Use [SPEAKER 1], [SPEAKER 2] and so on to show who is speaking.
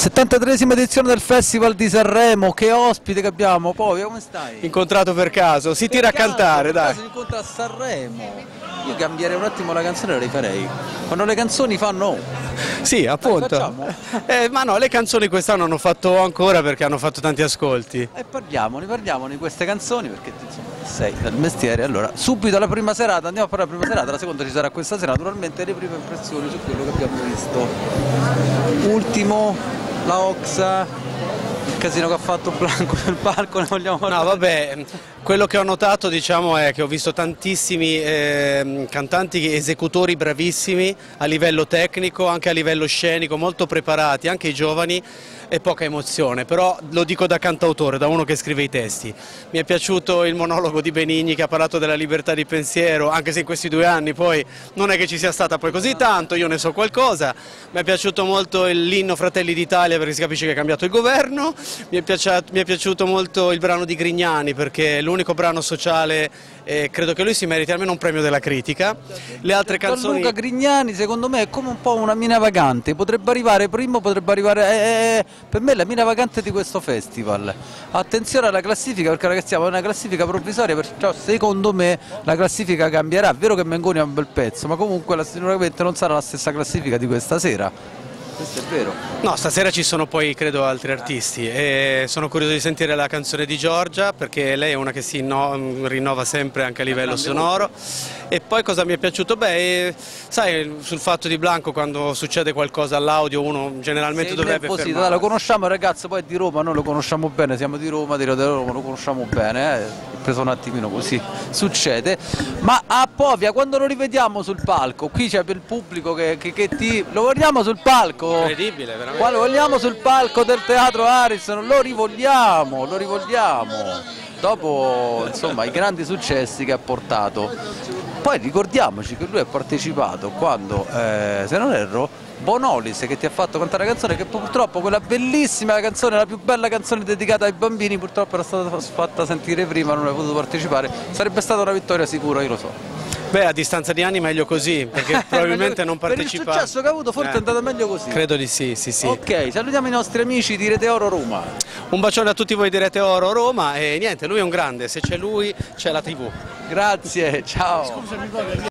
[SPEAKER 1] 73esima edizione del Festival di Sanremo, che ospite che abbiamo. Poi come stai?
[SPEAKER 2] Incontrato per caso, si tira a cantare, dai.
[SPEAKER 1] Si incontra a Sanremo. Io cambierei un attimo la canzone e la rifarei. Quando le canzoni fanno.
[SPEAKER 2] Sì, appunto. Ma no, le canzoni quest'anno hanno fatto ancora perché hanno fatto tanti ascolti.
[SPEAKER 1] E parliamo di queste canzoni perché insomma sei del mestiere. Allora, subito alla prima serata, andiamo a fare la prima serata, la seconda ci sarà questa sera, naturalmente le prime impressioni su quello che abbiamo visto. Ultimo, la Oxa, il casino che ha fatto Blanco sul palco, ne vogliamo parlare?
[SPEAKER 2] No, vabbè, quello che ho notato, diciamo, è che ho visto tantissimi cantanti, esecutori bravissimi a livello tecnico, anche a livello scenico, molto preparati, anche i giovani, e poca emozione, però lo dico da cantautore, da uno che scrive i testi. Mi è piaciuto il monologo di Benigni che ha parlato della libertà di pensiero, anche se in questi 2 anni poi non è che ci sia stata poi così tanto, io ne so qualcosa. Mi è piaciuto molto l'inno Fratelli d'Italia perché si capisce che è cambiato il governo, mi è piaciuto molto il brano di Grignani perché è l'unico brano sociale e credo che lui si meriti almeno un premio della critica. Le altre canzoni...
[SPEAKER 1] Luca Grignani secondo me è come un po' una mina vagante, potrebbe arrivare primo, potrebbe arrivare... per me è la mina vagante di questo festival. Attenzione alla classifica perché ragazzi è una classifica provvisoria, perciò secondo me la classifica cambierà. È vero che Mengoni ha un bel pezzo, ma comunque sicuramente non sarà la stessa classifica di questa sera. Questo è vero.
[SPEAKER 2] No, stasera ci sono poi credo altri artisti e sono curioso di sentire la canzone di Giorgia perché lei è una che si rinnova sempre anche a livello sonoro. E poi cosa mi è piaciuto? Beh, sai, sul fatto di Blanco quando succede qualcosa all'audio uno generalmente dovrebbe fermarsi.
[SPEAKER 1] Lo conosciamo ragazzo, poi è di Roma, noi lo conosciamo bene, siamo di Roma, di Roma, lo conosciamo bene, Ho preso un attimino così, succede. Ma a Povia quando lo rivediamo sul palco, qui c'è il pubblico che lo vogliamo sul palco?
[SPEAKER 2] Incredibile, veramente.
[SPEAKER 1] Lo vogliamo sul palco del Teatro Harrison, lo rivogliamo. Dopo insomma i grandi successi che ha portato. Poi ricordiamoci che lui ha partecipato quando, se non erro, Bonolis che ti ha fatto cantare la canzone, che purtroppo quella bellissima canzone, la più bella canzone dedicata ai bambini, purtroppo era stata fatta sentire prima, non ha potuto partecipare. Sarebbe stata una vittoria sicura, io lo so.
[SPEAKER 2] Beh, a distanza di anni meglio così, perché probabilmente non partecipa.
[SPEAKER 1] Per il successo che ha avuto forse è andata meglio così.
[SPEAKER 2] Credo di sì, sì.
[SPEAKER 1] Ok, salutiamo i nostri amici di Rete Oro Roma.
[SPEAKER 2] Un bacione a tutti voi di Rete Oro Roma e niente, lui è un grande, se c'è lui c'è la TV.
[SPEAKER 1] Grazie, ciao.